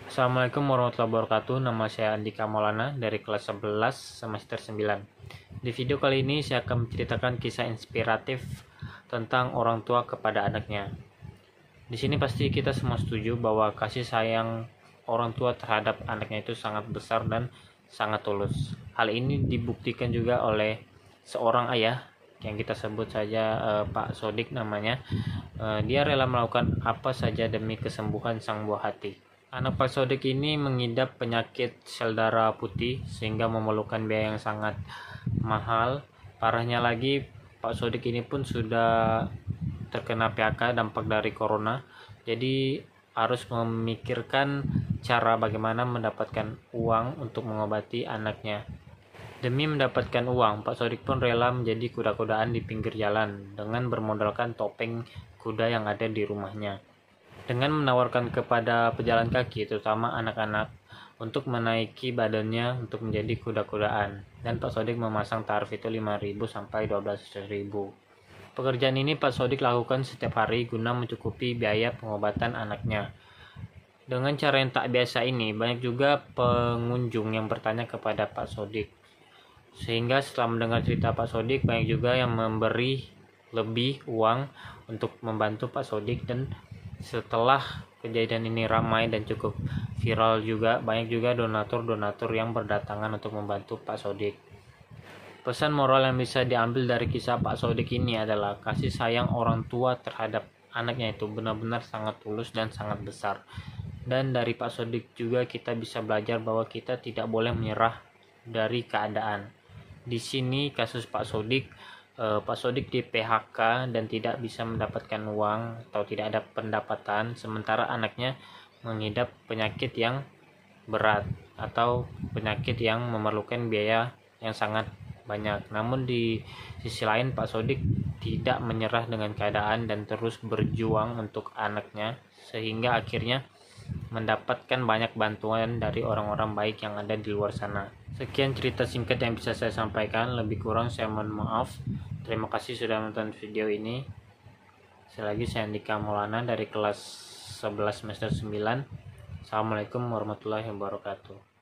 Assalamualaikum warahmatullahi wabarakatuh. Nama saya Andika Maulana dari kelas 11 semester 9. Di video kali ini saya akan menceritakan kisah inspiratif tentang orang tua kepada anaknya. Di sini pasti kita semua setuju bahwa kasih sayang orang tua terhadap anaknya itu sangat besar dan sangat tulus. Hal ini dibuktikan juga oleh seorang ayah yang kita sebut saja Pak Sodik namanya. Dia rela melakukan apa saja demi kesembuhan sang buah hati. Anak Pak Sodik ini mengidap penyakit sel darah putih sehingga memerlukan biaya yang sangat mahal. Parahnya lagi, Pak Sodik ini pun sudah terkena PHK dampak dari corona. Jadi harus memikirkan cara bagaimana mendapatkan uang untuk mengobati anaknya. Demi mendapatkan uang, Pak Sodik pun rela menjadi kuda-kudaan di pinggir jalan dengan bermodalkan topeng kuda yang ada di rumahnya. Dengan menawarkan kepada pejalan kaki, terutama anak-anak, untuk menaiki badannya untuk menjadi kuda-kudaan. Dan Pak Sodik memasang tarif itu 5.000 sampai 12.000. Pekerjaan ini Pak Sodik lakukan setiap hari guna mencukupi biaya pengobatan anaknya. Dengan cara yang tak biasa ini, banyak juga pengunjung yang bertanya kepada Pak Sodik. Sehingga setelah mendengar cerita Pak Sodik, banyak juga yang memberi lebih uang untuk membantu Pak Sodik. Dan setelah kejadian ini ramai dan cukup viral juga, banyak juga donatur-donatur yang berdatangan untuk membantu Pak Sodik. Pesan moral yang bisa diambil dari kisah Pak Sodik ini adalah kasih sayang orang tua terhadap anaknya itu benar-benar sangat tulus dan sangat besar. Dan dari Pak Sodik juga kita bisa belajar bahwa kita tidak boleh menyerah dari keadaan. Di sini kasus Pak Sodik di PHK dan tidak bisa mendapatkan uang atau tidak ada pendapatan, sementara anaknya mengidap penyakit yang berat atau penyakit yang memerlukan biaya yang sangat banyak. Namun di sisi lain Pak Sodik tidak menyerah dengan keadaan dan terus berjuang untuk anaknya, sehingga akhirnya mendapatkan banyak bantuan dari orang-orang baik yang ada di luar sana. Sekian cerita singkat yang bisa saya sampaikan, lebih kurang saya mohon maaf. Terima kasih sudah menonton video ini. Sekali lagi saya Andika Maulana dari kelas 11 semester 9. Assalamualaikum warahmatullahi wabarakatuh.